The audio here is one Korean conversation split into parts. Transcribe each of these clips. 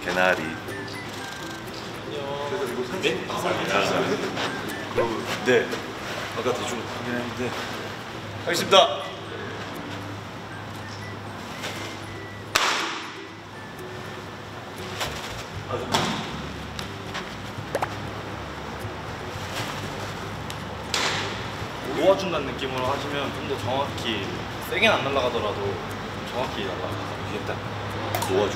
개나리. 네? 네. 아까 대충 하긴 했는데 하겠습니다. 놓아준다는 느낌으로 하시면 좀 더 정확히 세게 안 날아가더라도 좀 정확히 날아가서 이게 딱 놓아주고.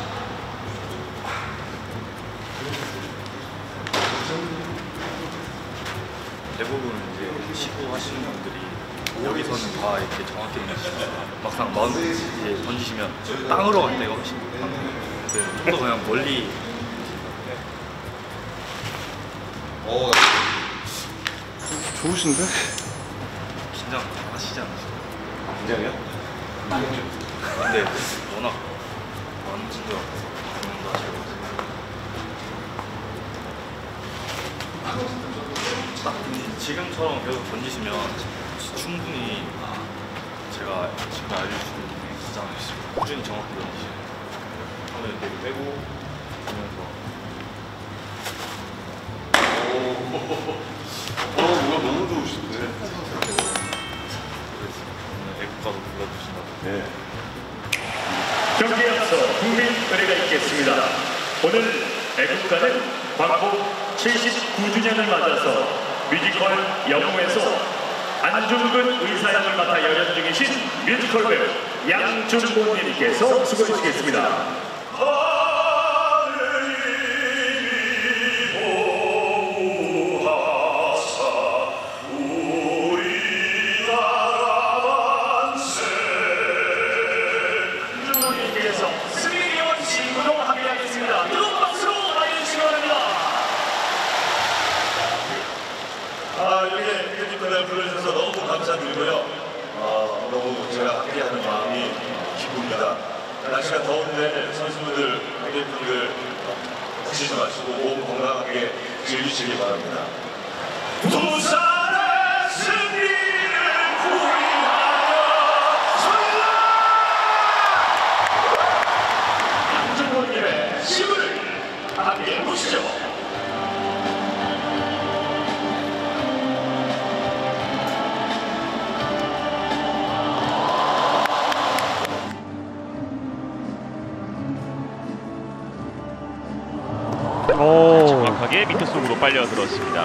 대부분 이제 시도하시는 분들이 여기서는 다 이렇게 정확히 던지시면 막상 이제 던지시면 땅으로 갈 때가 훨씬 많아요. 좀 더 그냥 멀리 좋으신데? 긴장 안 하시지 않으세요? 긴장이요? 근데 워낙 많은 친구가 공연도 하시고 딱 지금처럼 계속 던지시면 충분히 제가 지금 알려줄 수 있는 게 진짜 않으시죠. 꾸준히 정확히 던지시고 처음에 되게 빼고 보면서 뭐가 너무 좋으신데? 오늘 애국가도 불러주신다고. 네. 경기에 앞서 국민 의례가 있겠습니다. 오늘 애국가는 광복 79주년을 맞아서 뮤지컬 영웅에서 안중근 의사역을 맡아 열연 중이신 뮤지컬 배우 양준모님께서 수고해 주시겠습니다. 이렇게 뮤지컬을 불러주셔서 너무 감사드리고요. 너무 제가 함께하는 마음이 기쁩니다. 날씨가 더운데 선수분들, 관객분들 다치지 마시고 몸 건강하게 즐기시기 바랍니다. 부산의 승리를 구하여 소리라! 양준모님의 힘을 함께 보시죠. 정확하게 밑에 속으로 빨려 들었습니다.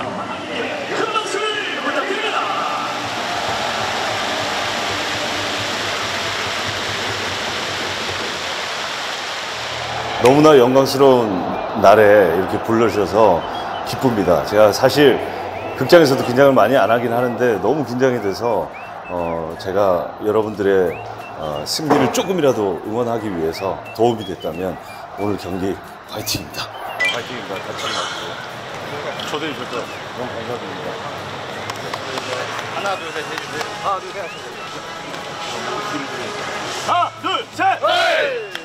너무나 영광스러운 날에 이렇게 불러주셔서 기쁩니다. 제가 사실 극장에서도 긴장을 많이 안 하긴 하는데 너무 긴장이 돼서 제가 여러분들의 승리를 조금이라도 응원하기 위해서 도움이 됐다면 오늘 경기 화이팅입니다. 파이팅입니다. 같이 나오고 초대해 주셔서 너무 감사드립니다. 하나 둘셋 해주세요. 하나 둘셋 하나, 둘, 셋!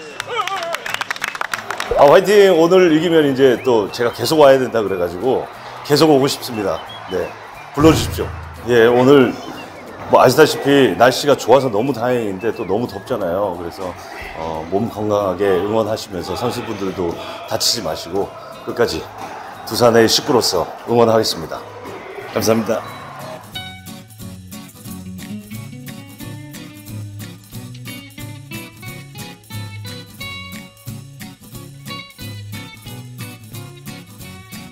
화이팅! 오늘 이기면 이제 또 제가 계속 와야 된다 그래가지고 계속 오고 싶습니다. 네, 불러주십시오. 예, 오늘 뭐 아시다시피 날씨가 좋아서 너무 다행인데 또 너무 덥잖아요. 그래서 몸 건강하게 응원하시면서 선수분들도 다치지 마시고 끝까지 두산의 식구로서 응원하겠습니다. 감사합니다.